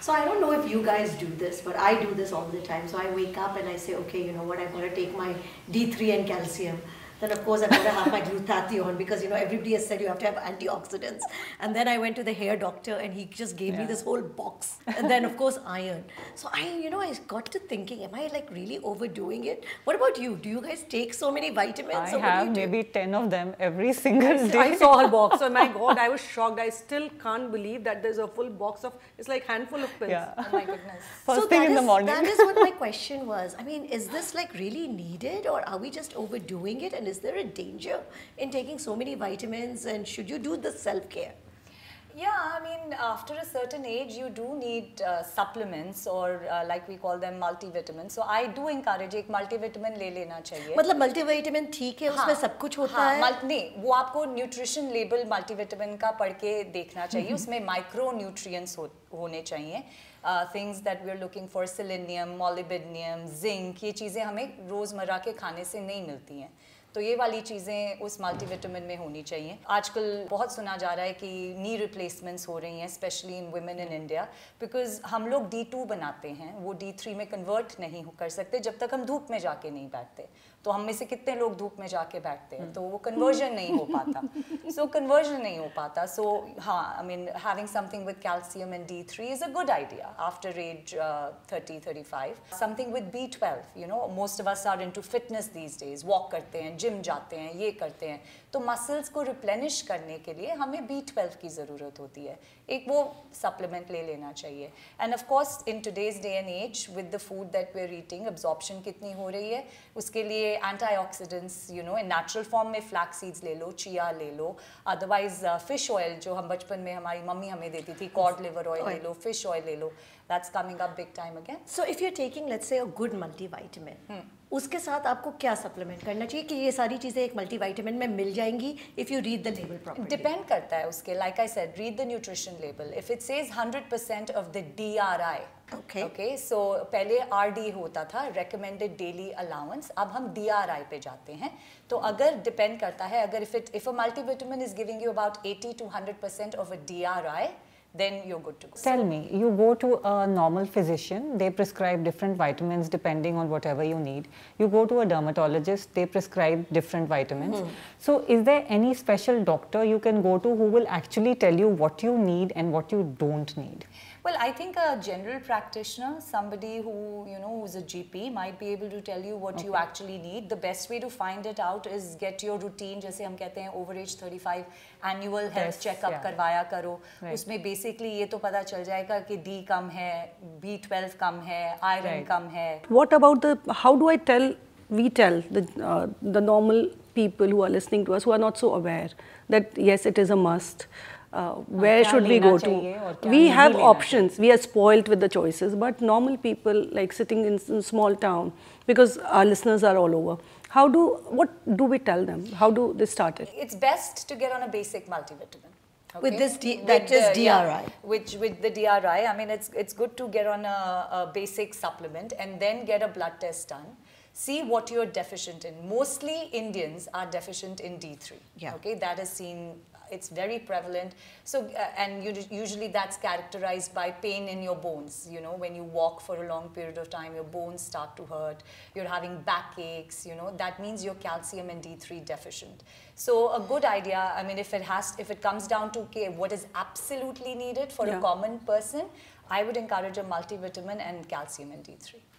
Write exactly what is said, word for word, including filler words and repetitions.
So I don't know if you guys do this, but I do this all the time. So I wake up and I say, okay, you know what, I'm going to take my D three and calcium. Then of course I'm going to have my glutathione because you know everybody has said you have to have antioxidants. And then I went to the hair doctor and he just gave yeah. me this whole box. And then of course iron. So I, you know, I got to thinking, am I like really overdoing it? What about you? Do you guys take so many vitamins? I so have maybe ten of them every single day. I saw her box. Oh my God, I was shocked. I still can't believe that there's a full box of, it's like handful of pills. Yeah. Oh my goodness. First so thing in is, the morning. That is what my question was. I mean, is this like really needed or are we just overdoing it? And is there a danger in taking so many vitamins and should you do the self-care? Yeah, I mean, after a certain age, you do need uh, supplements or uh, like we call them multivitamins. So I do encourage एक multivitamin ले लेना चाहिए. मतलब multivitamin ठीक है, उसमें सब कुछ होता है? हाँ, नहीं, वो आपको nutrition label multivitamin का पढ़ के देखना चाहिए. उसमें micronutrients हो, होने चाहिए. Uh, things that we're looking for, selenium, molybdenum, zinc, ये चीज़ें हमें रोज़मर्रा के खाने से नहीं मिलती हैं. तो ये वाली चीज़ें उस मल्टीविटामिन में होनी चाहिए. आजकल बहुत सुना जा रहा है कि नी रिप्लेसमेंट्स हो रही हैं specially in women in India because हम लोग डी टू बनाते हैं, वो डी थ्री में कन्वर्ट नहीं कर सकते जब तक हम धूप में जाके नहीं बैठते. तो हम में से कितने लोग धूप में जाके बैठते हैं, तो वो कन्वर्जन नहीं हो पाता. सो कन्वर्जन नहीं हो पाता. सो हाँ, I mean having something with calcium and D three is a good idea after age thirty thirty five. Something with B twelve, you know most of us are into fitness these days, walk करते हैं, gym जाते हैं, ये करते हैं. तो muscles को replenish करने के लिए हमें बी ट्वेल्व की ज़रूरत होती है. एक वो सप्लीमेंट ले लेना चाहिए. And of course in today's day and age with the food that we are eating, absorption कितनी हो रही है, उसके लिए antioxidants, you know, in natural form में फ्लैक्स सीड्स ले लो, चिया ले लो. अदरवाइज फिश ऑयल जो हम बचपन में हमारी मम्मी हमें देती थी, कॉड लिवर ऑयल ले लो, फिश ऑयल ले लो. That's coming up big time again. So if you're taking, let's say, a good multivitamin, hmm. उसके साथ आपको क्या सप्लीमेंट करना चाहिए कि ये सारी चीज़ें एक मल्टीविटामिन में मिल जाएंगी if you read the label properly? Depend करता है उसके. Like I said, read the nutrition label. If it says one hundred percent of the D R I, okay, okay, so पहले R D होता था, recommended daily allowance. अब हम D R I पे जाते हैं. तो अगर depend करता है, अगर if it if a multivitamin is giving you about eighty to one hundred percent of a D R I, then you're good to go. Tell me, you go to a normal physician, they prescribe different vitamins depending on whatever you need. You go to a dermatologist, they prescribe different vitamins. Mm. So is there any special doctor you can go to who will actually tell you what you need and what you don't need? Well, I think a general practitioner, somebody who, you know, who's a G P, might be able to tell you what okay. you actually need. The best way to find it out is get your routine, जैसे हम कहते हैं over age thirty-five, annual health yes, checkup yeah. करवाया करो. right. उसमें basically ये तो पता चल जाएगा कि D कम है, B twelve कम है, iron right. कम है. What about the, how do I tell, we tell the, uh, the normal people who are listening to us who are not so aware that yes, it is a must. Uh, where should we go to? We have options. We are spoilt with the choices, but normal people like sitting in a small town, because our listeners are all over. How do, what do we tell them? How do they start it? It's best to get on a basic multivitamin. Okay? With this, D, that with is the, D R I. Yeah, which, with the D R I, I mean, it's, it's good to get on a, a basic supplement and then get a blood test done. See what you're deficient in. Mostly Indians are deficient in D three. Yeah. Okay, that is seen. It's very prevalent. So, uh, and you, usually that's characterized by pain in your bones. You know, when you walk for a long period of time, your bones start to hurt. You're having backaches. You know, that means you're calcium and D three deficient. So, a good idea. I mean, if it has, if it comes down to okay, what is absolutely needed for yeah. a common person, I would encourage a multivitamin and calcium and D three.